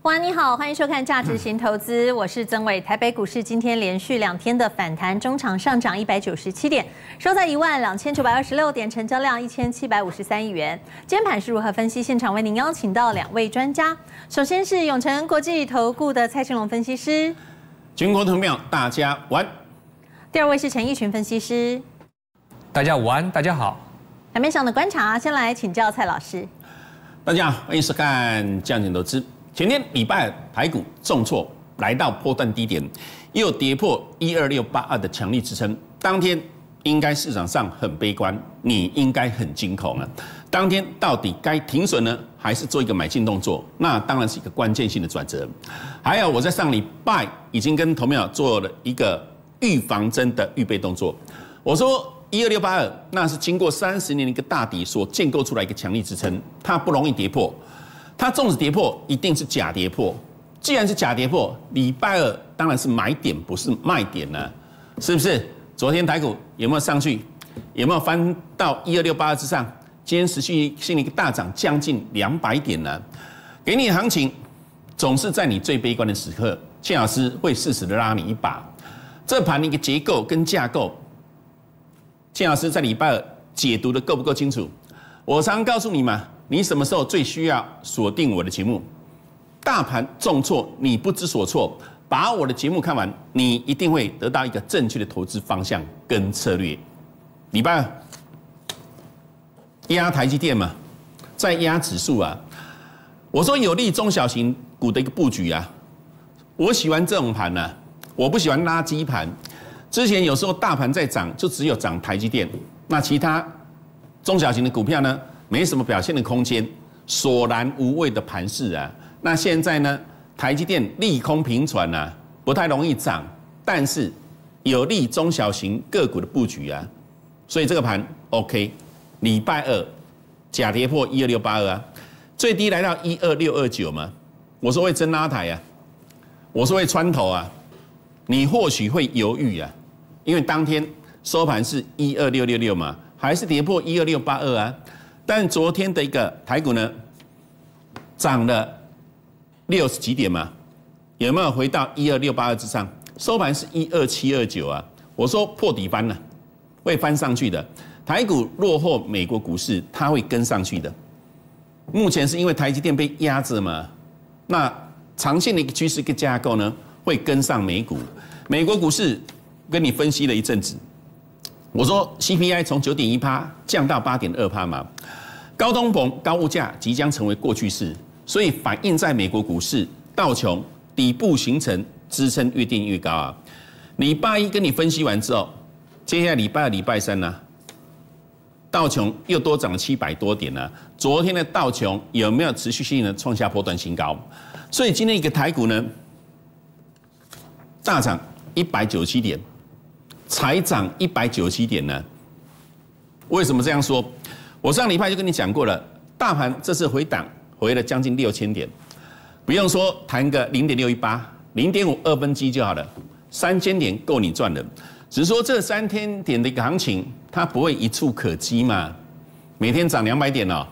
晚安，你好，欢迎收看价值型投资，我是曾伟。台北股市今天连续2天的反弹，中场上涨197点，收在12926点，成交量1753亿元。今天盘是如何分析？现场为您邀请到2位专家，首先是永诚国际投顾的蔡正龙分析师， 全国投票大家晚。 第2位是陈奕群分析师， 大家午安，大家好。 盘面上的观察，先来请教蔡老师。 大家好，欢迎收看价值型投资。前天礼拜台股重挫，来到波段低点，又跌破12682的强力支撑。当天应该市场上很悲观，你应该很惊恐啊。当天到底该停损呢，还是做一个买进动作？那当然是一个关键性的转折。还有我在上礼拜已经跟投票做了一个预防针的预备动作。我说12682那是经过30年的一个大底所建构出来一个强力支撑，它不容易跌破。它纵使跌破，一定是假跌破。既然是假跌破，礼拜二当然是买点，不是卖点了，是不是？昨天台股有没有上去？有没有翻到12682之上？今天持续性的一个大涨，将近200点了。给你的行情，总是在你最悲观的时刻，谢老师会适时的拉你一把。这盘的一个结构跟架构，谢老师在礼拜二解读的够不够清楚？我常告诉你嘛。你什么时候最需要锁定我的节目？大盘重挫，你不知所措，把我的节目看完，你一定会得到一个正确的投资方向跟策略。礼拜二压台积电嘛，再压指数啊。我说有利中小型股的一个布局啊，我喜欢这种盘啊，我不喜欢垃圾盘。之前有时候大盘在涨，就只有涨台积电，那其他中小型的股票呢？没什么表现的空间，索然无味的盘势啊。那现在呢，台积电利空频传啊，不太容易涨，但是有利中小型个股的布局啊。所以这个盘 OK。礼拜二假跌破12682啊，最低来到12629嘛。我说会真拉抬啊，我说会穿头啊，你或许会犹豫啊，因为当天收盘是12666嘛，还是跌破12682啊。但昨天的一个台股呢，涨了60几点嘛，有没有回到12682之上？收盘是12729啊。我说破底翻了，会翻上去的。台股落后美国股市，它会跟上去的。目前是因为台积电被压着嘛，那长线的一个趋势跟架构呢，会跟上美股。美国股市跟你分析了一阵子。我说 CPI 从9.1%降到8.2%嘛，高通膨、高物价即将成为过去式，所以反映在美国股市，道琼底部形成支撑越垫越高啊。礼拜一跟你分析完之后，接下来礼拜二、礼拜三呢，道琼又多涨了700多点呢。昨天的道琼有没有持续性的创下波段新高？所以今天一个台股呢，大涨197点。才涨197点呢？为什么这样说？我上礼拜就跟你讲过了，大盘这次回档回了将近6000点，不用说谈个0.618，0.52分之一就好了，3000点够你赚的。只是说这3000点的一个行情，它不会一触可及嘛，每天涨200点哦，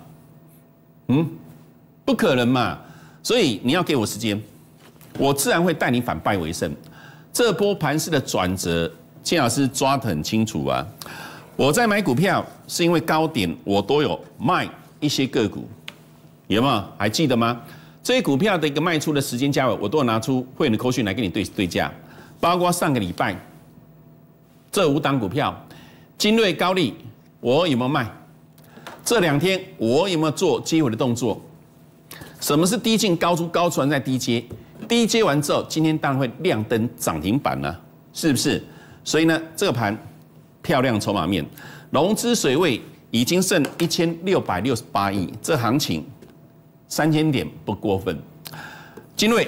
不可能嘛。所以你要给我时间，我自然会带你反败为胜。这波盘势的转折。谢老师抓得很清楚啊！我在买股票是因为高点我都有卖一些个股，有没有？还记得吗？这些股票的一个卖出的时间价位，我都有拿出会员的扣讯来跟你对价，包括上个礼拜这5档股票，精锐、高力，我有没有卖？这2天我有没有做接回的动作？什么是低进高出高传在低接？低接完之后，今天当然会亮灯涨停板了，是不是？所以呢，这个盘漂亮筹码面，融资水位已经剩1668亿，这行情3000点不过分。精锐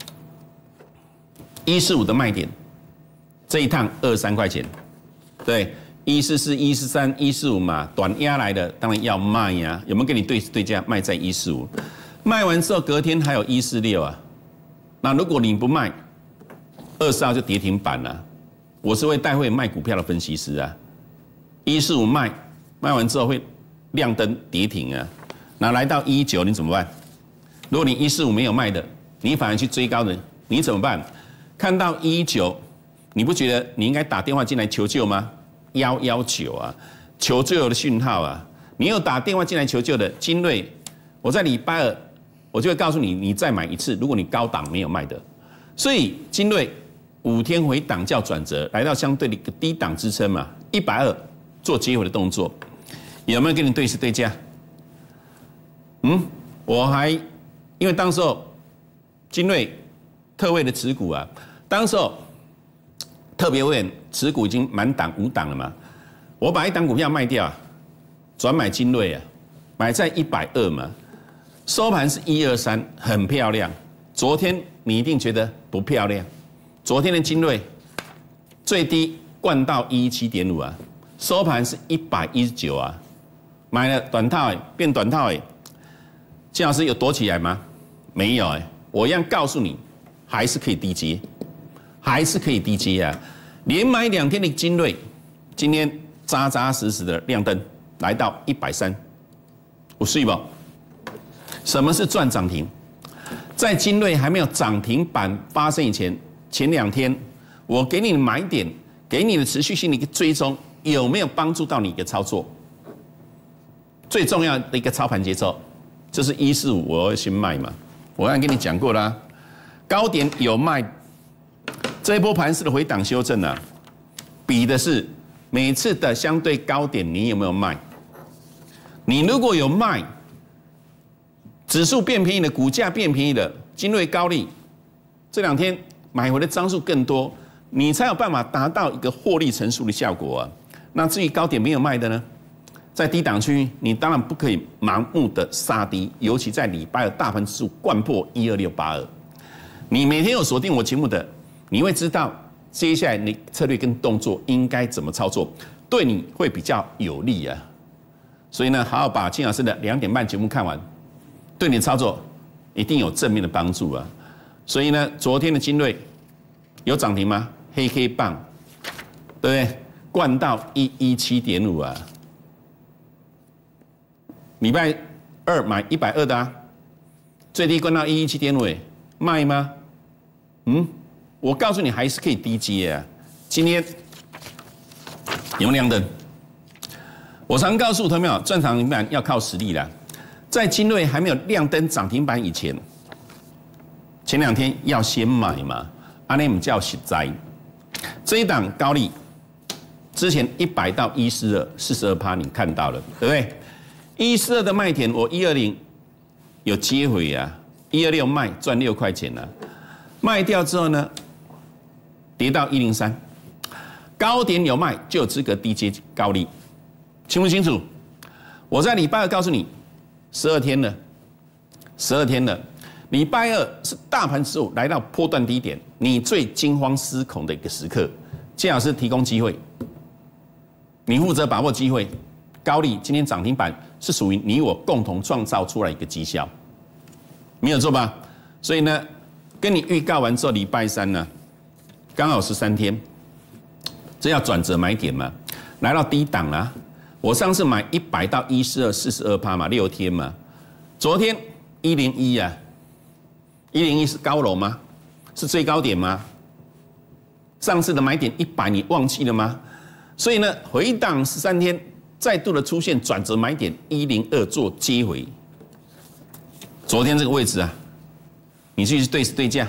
145的卖点，这一趟23块钱，对，144、143、145嘛，短压来的当然要卖呀，有没有跟你对价卖在145？卖完之后隔天还有146啊，那如果你不卖，24号就跌停板了。我是会带会卖股票的分析师啊，145卖完之后会亮灯跌停啊，那来到119你怎么办？如果你145没有卖的， 你反而去追高的，你怎么办？看到119，你不觉得你应该打电话进来求救吗？119啊，求救的讯号啊！你有打电话进来求救的精锐，我在礼拜二我就会告诉你，你再买一次，如果你高档没有卖的，所以精锐5天回档叫转折，来到相对的一个低档支撑嘛，120做接回的动作，有没有跟你对市对价？我还因为当时候精锐特惠的持股啊，当时候特别会员持股已经满档5档了嘛，我把一档股票卖掉啊，转买精锐啊，买在120嘛，收盘是123，很漂亮。昨天你一定觉得不漂亮，昨天的精锐最低灌到117.5啊，收盘是119啊，买了短套变短套金老师有躲起来吗？没有我一样告诉你，还是可以低接，还是可以低接啊！连买2天的精锐，今天扎扎实实的亮灯，来到130，有睡不？什么是赚涨停？在精锐还没有涨停板发生以前，前2天我给你的买点，给你的持续性的一个追踪，有没有帮助到你的操作？最重要的一个操盘节奏，就是145，我要先卖嘛。我刚才跟你讲过啦，高点有卖，这一波盘势的回档修正啊，比的是每次的相对高点你有没有卖？你如果有卖，指数变便宜了，股价变便宜了，精锐高利这2天买回的张数更多，你才有办法达到一个获利乘数的效果啊。那至于高点没有卖的呢，在低档区，你当然不可以盲目的杀低，尤其在礼拜二大盘指数灌破12682，你每天有锁定我节目的，你会知道接下来你策略跟动作应该怎么操作，对你会比较有利啊。所以呢，好好把金老师的2点半节目看完，对你的操作一定有正面的帮助啊。所以呢，昨天的精锐有涨停吗？黑 K 棒，对不对？灌到117.5啊。礼拜二买120的啊，最低灌到117.5，卖吗？我告诉你还是可以低接啊。今天有没有亮灯？我常告诉投资者，赚涨停板要靠实力啦。在精锐还没有亮灯涨停板以前，前2天要先买嘛，安尼唔叫实在。这一档高利之前100到142，42%你看到了，对不对？142的卖点，我120有接回啊，126卖赚6块钱啊，卖掉之后呢，跌到103，高点有卖就有资格低接高利，清不清楚？我在礼拜二告诉你，12天了，12天了，礼拜二是大盘指数来到波段低点，你最惊慌失恐的一个时刻，谢老师提供机会，你负责把握机会。高利今天涨停板是属于你我共同创造出来一个绩效，没有错吧？所以呢，跟你预告完之后，礼拜3呢，刚好13天，这要转折买点嘛，来到低档啦。我上次买100到142，42%嘛，6天嘛。昨天101啊，101是高楼吗？是最高点吗？上次的买点100你忘记了吗？所以呢，回档13天。再度的出现转折买点102做接回，昨天这个位置啊，你去对市对价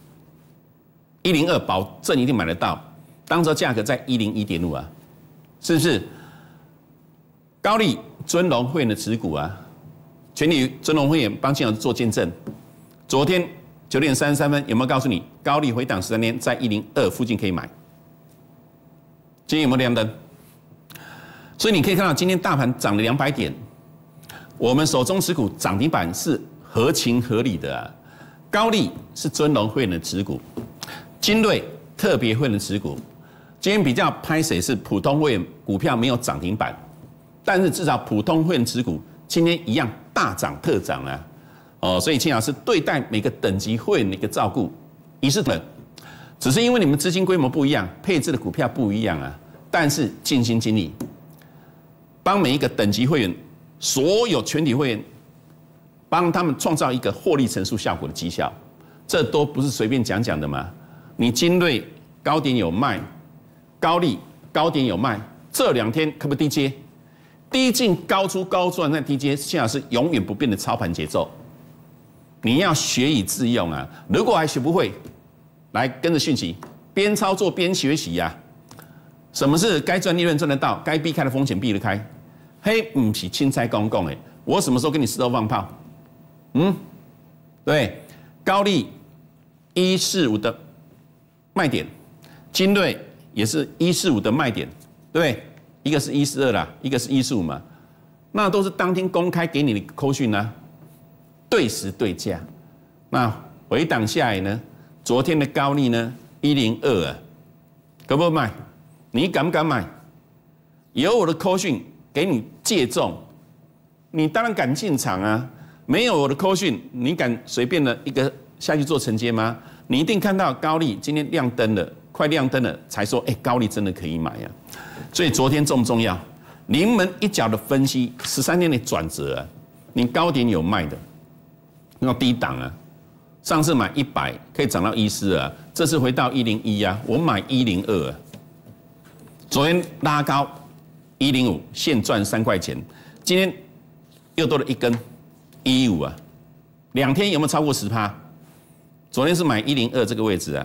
，102保证一定买得到，当时价格在101.5啊，是不是？高利尊荣会员的持股啊，全体尊荣会员帮金老师做见证，昨天9点33分有没有告诉你高利回档13天在102附近可以买？今天有没有亮灯？所以你可以看到，今天大盘涨了200点，我们手中持股涨停板是合情合理的啊。高利是尊荣会员的持股，精锐特别会员的持股。今天比较拍谁是普通会员股票没有涨停板，但是至少普通会员持股今天一样大涨特涨啊。所以金老师对待每个等级会员的一个照顾一视同仁，只是因为你们资金规模不一样，配置的股票不一样啊，但是尽心尽力。帮每一个等级会员，所有全体会员，帮他们创造一个获利乘数效果的绩效。 这都不是随便讲讲的嘛。你精锐高点有卖，高力高点有卖，这2天可不可以低接？低进高出高赚，那低接现在是永远不变的操盘节奏。你要学以致用啊！如果还学不会，来跟着讯息，边操作边学习呀。什么是该赚利润赚得到，该避开的风险避得开？嘿，不是青菜公公哎，我什么时候跟你石头放炮？对，高力145的卖点，精锐也是145的卖点，对不对？一个是142啦，一个是145嘛，那都是当天公开给你的扣讯啊。对时对价，那回档下来呢？昨天的高力呢102啊，可不可以买？你敢不敢买？有我的扣讯给你借重，你当然敢进场啊。没有我的扣讯，你敢随便的一个下去做承接吗？你一定看到高力今天亮灯了，快亮灯了才说，高力真的可以买啊。所以昨天重不重要？临门一脚的分析，13天的转折啊，你高点有卖的。要低档啊！上次买100可以涨到142啊，这次回到101啊，我买102啊。昨天拉高105，现赚3块钱，今天又多了一根115啊，2天有没有超过10%？昨天是买102这个位置啊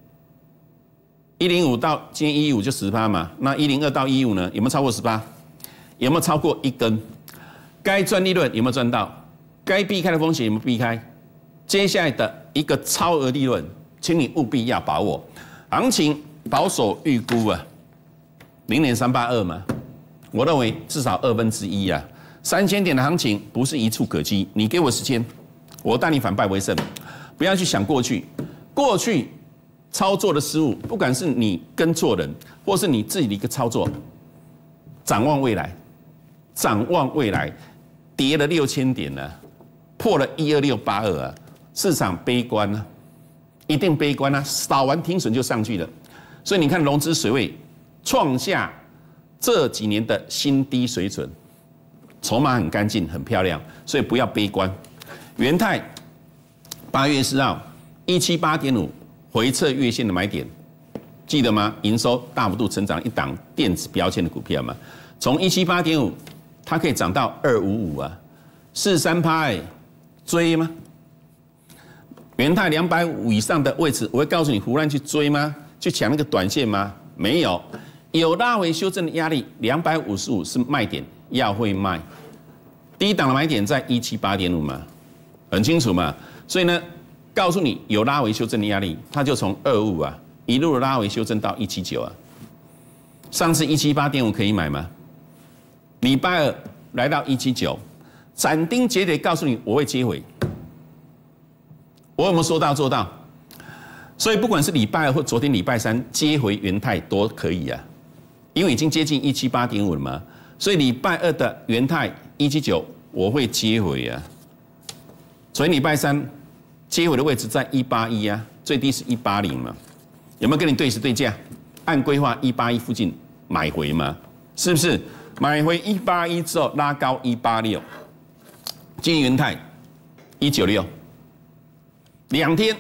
，105到今天115就10%嘛，那102到115呢，有没有超过10%？有没有超过一根？该赚利润有没有赚到？该避开的风险有没有避开？接下来的一个超额利润，请你务必要把握。行情保守预估啊，0.382嘛，我认为至少1/2啊。3000点的行情不是一触可及，你给我时间，我带你反败为胜。不要去想过去，过去操作的失误，不管是你跟错人，或是你自己的一个操作，展望未来，展望未来，跌了6000点了。破了12682啊，市场悲观啊，一定悲观啊，扫完停损就上去了，所以你看融资水位创下这几年的新低水准，筹码很干净很漂亮，所以不要悲观。元泰8月4号178.5回测月线的买点，记得吗？营收大幅度成长，一档电子标签的股票嘛，从178.5它可以涨到255啊，43%追吗？元泰250以上的位置，我会告诉你胡乱去追吗？去抢那个短线吗？没有，有拉回修正的压力，255是卖点，要会卖。低档的买点在178.5嘛，很清楚嘛。所以呢，告诉你有拉回修正的压力，它就从25啊一路拉回修正到179啊。上次178.5可以买吗？礼拜二来到179。斩钉截铁告诉你，我会接回。我有没有说到做到？所以不管是礼拜二或昨天礼拜三接回元泰都可以啊，因为已经接近178.5了嘛。所以礼拜二的元泰179我会接回啊。昨天礼拜三接回的位置在181啊，最低是180嘛。有没有跟你对时对价？按规划181附近买回嘛？是不是？买回181之后拉高186。今天元泰196，2天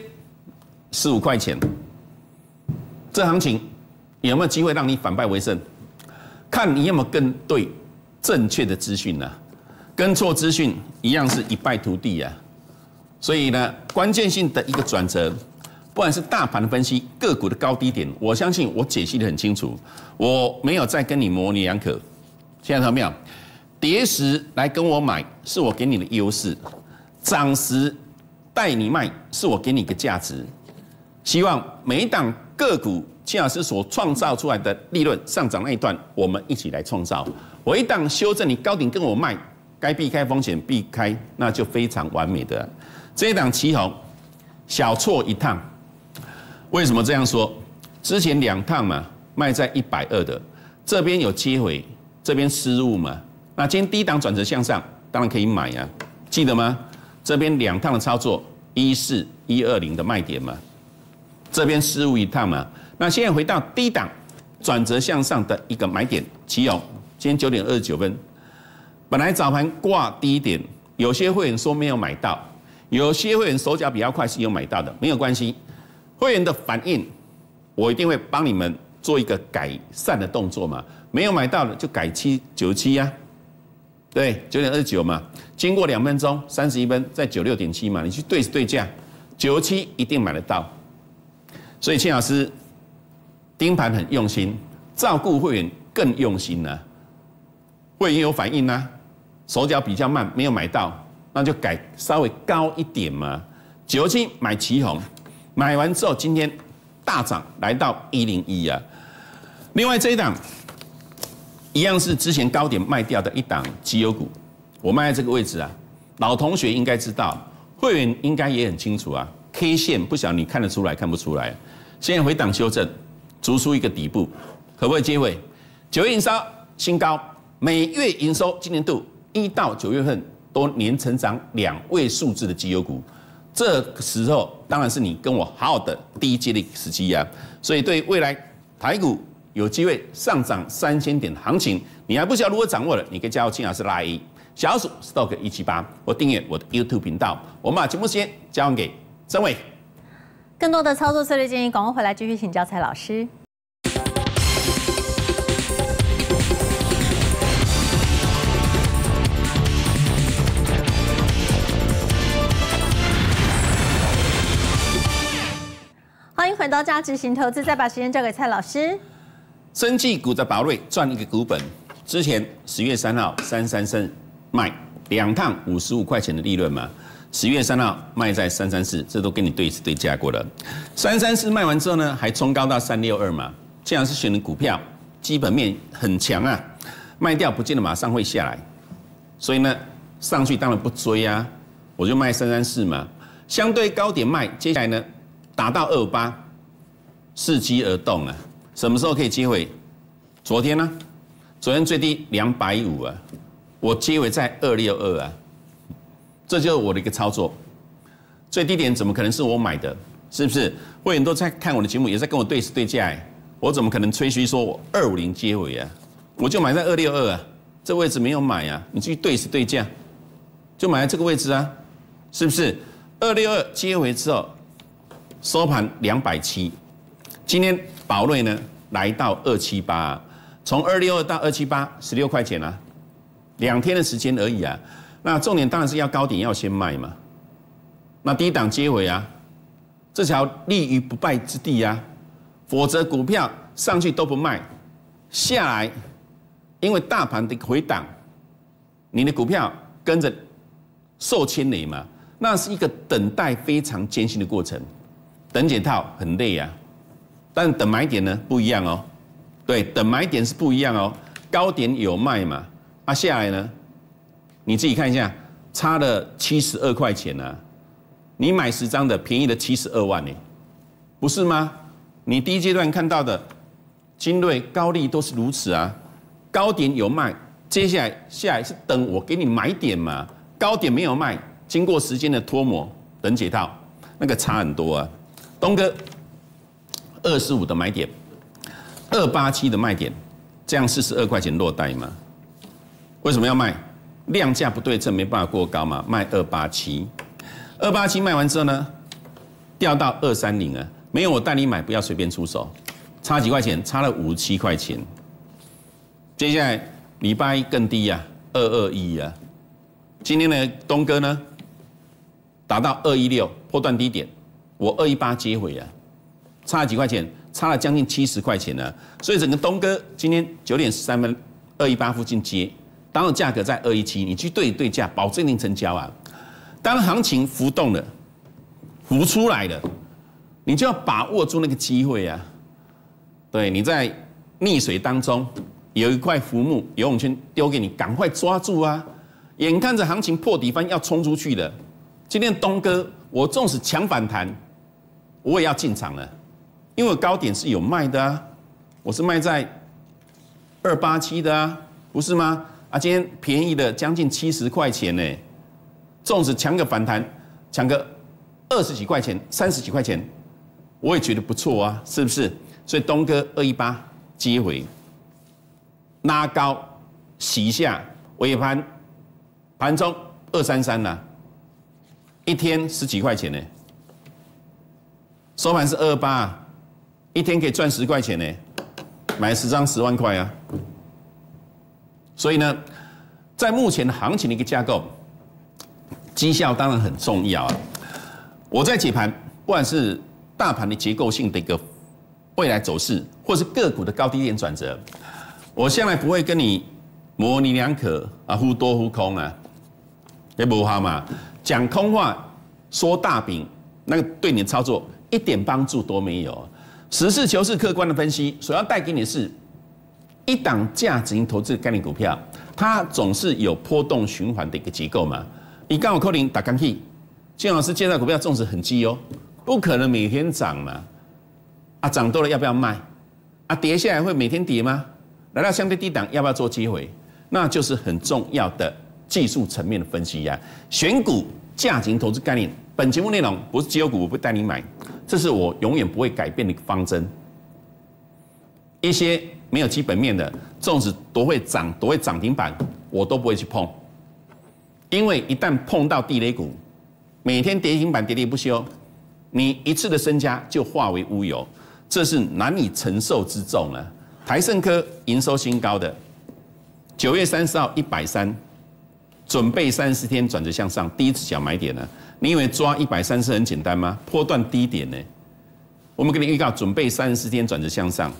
15块钱，这行情有没有机会让你反败为胜？看你有没有跟对正确的资讯呢？跟错资讯一样是一败涂地啊！所以呢，关键性的一个转折，不管是大盘的分析、个股的高低点，我相信我解析得很清楚，我没有再跟你模棱两可。现在看到没有？跌时来跟我买，是我给你的优势；涨时带你卖，是我给你个价值。希望每一档个股，齐老师所创造出来的利润上涨那一段，我们一起来创造。我一档修正，你高点跟我卖，该避开风险避开，那就非常完美的。这一档旗红，小错一趟。为什么这样说？之前2趟嘛，卖在120的，这边有接回，这边失误嘛。那今天低档转折向上，当然可以买啊，记得吗？这边2趟的操作，14、120的卖点嘛，这边失误一趟嘛。那现在回到低档转折向上的一个买点，奇鋐今天9点29分，本来早盘挂低点，有些会员说没有买到， 有些会员手脚比较快，是有买到的，没有关系。会员的反应，我一定会帮你们做一个改善的动作嘛。没有买到的就改97呀，对，9.29嘛。经过2分钟31分，在96.7嘛，你去对价，97一定买得到。所以庆老师盯盘很用心，照顾会员更用心呢、会员有反应呢、手脚比较慢，没有买到，那就改稍微高一点嘛。97买旗宏，买完之后今天大涨来到101啊。另外这一档一样是之前高点卖掉的一档绩优股，我卖在这个位置啊。老同学应该知道，会员应该也很清楚啊。K 线不晓得你看得出来看不出来？现在回档修正，逐出一个底部，可不可以接回？9月营收新高，每月营收今年度1到9月份都年成长2位数字的绩优股，这个时候当然是你跟我好好的第一阶的时机啊。所以对未来台股有机会上涨3000点的行情，你还不晓得如何掌握了，你可以加入庆老师拉 A 小鼠 Stock 178，或订阅我的 YouTube 频道。我们把节目时间交还给曾伟。 更多的操作策略建议，广告回来继续请教蔡老师。欢迎回到价值型投资，再把时间交给蔡老师。 生技股的宝瑞赚一个股本，之前10月3号334卖2趟55块钱的利润嘛。10月3号卖在334，这都跟你对价过了。334卖完之后呢，还冲高到362嘛。这样是选的股票，基本面很强啊，卖掉不见得马上会下来，所以呢，上去当然不追啊，我就卖334嘛。相对高点卖，接下来呢，打到258，伺机而动啊。什么时候可以接回？昨天呢？昨天最低250啊，我接回在262啊。这就是我的一个操作，最低点怎么可能是我买的？是不是？会员都在看我的节目，也在跟我对价，我怎么可能吹嘘说我250接回啊？我就买在262啊，这位置没有买啊，你去对价，就买在这个位置啊，是不是？262接回之后，收盘270，今天宝瑞呢来到278啊，从262到278，16块钱啊，2天的时间而已啊。那重点当然是要高点要先卖嘛，那低档接回啊，这条立于不败之地啊，否则股票上去都不卖，下来，因为大盘的回档，你的股票跟着受牵累嘛，那是一个等待非常艰辛的过程，等解套很累啊，但等买点呢不一样哦，对，等买点是不一样哦，高点有卖嘛，啊下来呢？你自己看一下，差了72块钱啊！你买10张的，便宜的72万呢，不是吗？你第一阶段看到的精锐、高利都是如此啊，高点有卖，接下来是等我给你买点嘛，高点没有卖，经过时间的脱模，等解套，那个差很多啊。东哥245的买点，287的卖点，这样42块钱落袋嘛？为什么要卖？量价不对称，没办法过高嘛，卖287，287卖完之后呢，掉到230啊，没有我带你买，不要随便出手，差几块钱？差了57块钱。接下来礼拜一更低啊，221啊，今天呢，东哥呢达到216，波段低点，我218接回啊，差了几块钱？差了将近70块钱呢，所以整个东哥今天9点13分218附近接。当然价格在217，你去对价，保证零成交啊。当行情浮动了，浮出来了，你就要把握住那个机会啊。对，你在溺水当中有一块浮木游泳圈丢给你，赶快抓住啊！眼看着行情破底翻要冲出去了，今天东哥我纵使强反弹，我也要进场了，因为我高点是有卖的啊，我是卖在287的啊，不是吗？啊，今天便宜了将近70块钱呢，纵使强个反弹，强个20几块钱、30几块钱，我也觉得不错啊，是不是？所以东哥218接回，拉高洗一下，尾盘盘中233啦， 一天10几块钱呢，收盘是228，一天可以赚10块钱呢，买10张10万块啊。所以呢，在目前行情的一个架构，绩效当然很重要啊。我在解盘，不管是大盘的结构性的一个未来走势，或是个股的高低点转折，我向来不会跟你模棱两可啊，忽多忽空啊，也不好嘛。讲空话，说大饼，那个对你的操作一点帮助都没有。实事求是、客观的分析，所要带给你的是一档价值型投资的概念股票，它总是有波动循环的一个结构嘛。你刚好扣零打刚去，建老师介绍股票种植很基哦，不可能每天涨嘛。啊，涨多了要不要卖？啊，跌下来会每天跌吗？来到相对低档要不要做接回？那就是很重要的技术层面的分析呀。选股价值型投资概念，本节目内容不是绩优股，我不带你买，这是我永远不会改变的一个方针。一些没有基本面的，纵使多会涨停板，我都不会去碰，因为一旦碰到地雷股，每天跌停板跌不休，你一次的身家就化为乌有，这是难以承受之重啊。台胜科营收新高的，9月30号130，准备30天转折向上，第一只脚买点呢？你以为抓130很简单吗？波段低点呢？我们给你预告，准备34天转折向上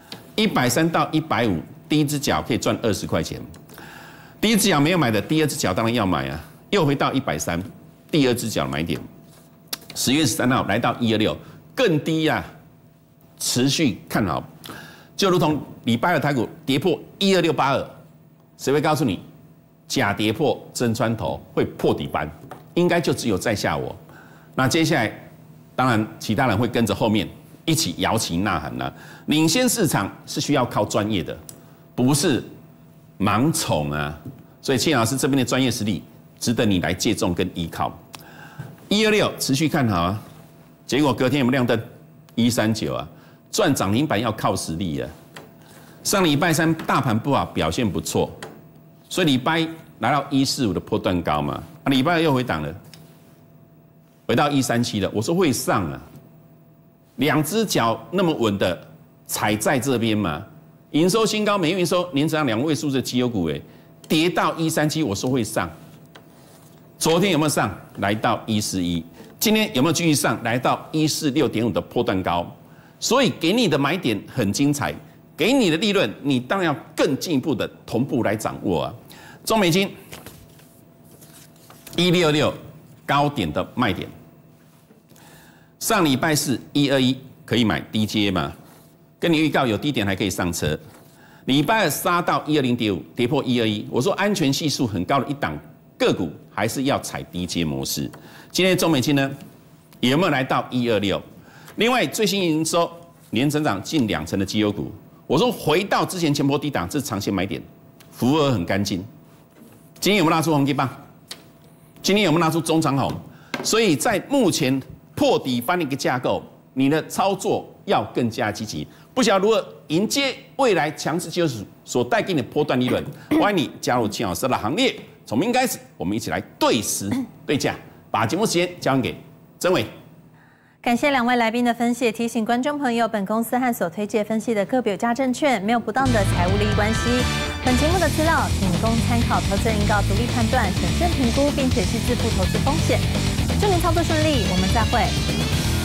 ，130到150，第一只脚可以赚20块钱。第一只脚没有买的，第二只脚当然要买啊。又回到130，第二只脚买点。10月13号来到126，更低啊，持续看好。就如同礼拜二台股跌破12682，谁会告诉你假跌破真穿头会破底板？应该就只有在下我。那接下来，当然其他人会跟着后面一起摇旗呐喊了。领先市场是需要靠专业的，不是盲从啊。所以庆老师这边的专业实力值得你来借重跟依靠。126持续看好啊，结果隔天有没有亮灯？139啊。赚涨停板要靠实力啊！上礼拜三大盘不好，表现不错，所以礼拜来到145的波段高嘛，礼拜二又回档了，回到137了。我说会上啊，两只脚那么稳的踩在这边嘛，营收新高，每月营收年成长2位数的绩优股跌到137，我说会上。昨天有没有上？来到141，今天有没有继续上？来到146.5的波段高。所以给你的买点很精彩，给你的利润，你当然要更进一步的同步来掌握啊。中美金166高点的卖点，上礼拜是121可以买低阶嘛？跟你预告有低点还可以上车。礼拜二杀到120.5，跌破121，我说安全系数很高的一档个股还是要踩低阶模式。今天中美金呢，有没有来到126？另外，最新营收年成长近20%的绩优股，我说回到之前前波低档，这是长线买点，符额很干净。今天有没有拉出红 K 棒？今天有没有拉出中长红？所以在目前破底翻的一个架构，你的操作要更加积极。不晓得如何迎接未来强势技术所带给你的波段利润，欢迎你加入庆老师的行列。从明天开始，我们一起来对时对价，把节目时间交给曾伟。 感谢两位来宾的分析，提醒观众朋友，本公司和所推介分析的个别有价证券没有不当的财务利益关系。本节目的资料仅供参考，投资人应告独立判断、审慎评估，并且是自负投资风险。祝您操作顺利，我们再会。